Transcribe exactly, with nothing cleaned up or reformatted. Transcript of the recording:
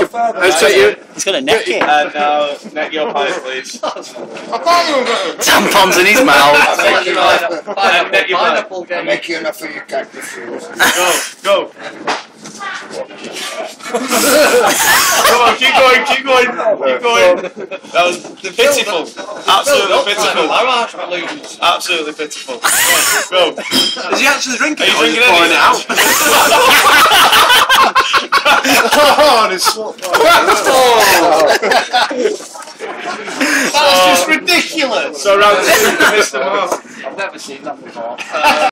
Let's take you. He's gonna neck it. And now, neck your pint, please. Tampons in his mouth. And neck your pint. I'll make you enough for your cactus shoes. Go, go. Come on, keep going, keep going, keep going. That was pitiful. Absolutely pitiful. Absolutely pitiful. Go. Is he actually drinking? Are you Or is he drinking pouring it it out? Oh, this slut. That's just ridiculous. So round two, Mister Mark. I've never seen that before.